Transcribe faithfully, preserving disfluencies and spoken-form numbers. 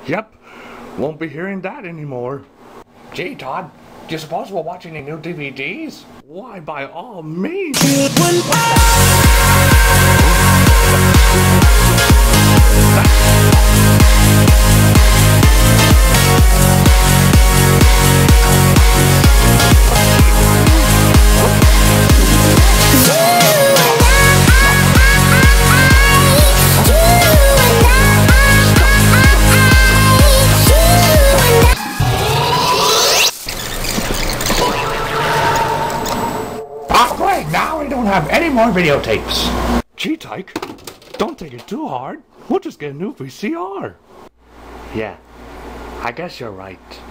Yep, won't be hearing that anymore. Gee, Todd, do you suppose we'll watch any new D V Ds? Why, by all means. Oh, great, now we don't have any more videotapes. Gee, Tyke, don't take it too hard. We'll just get a new V C R. Yeah, I guess you're right.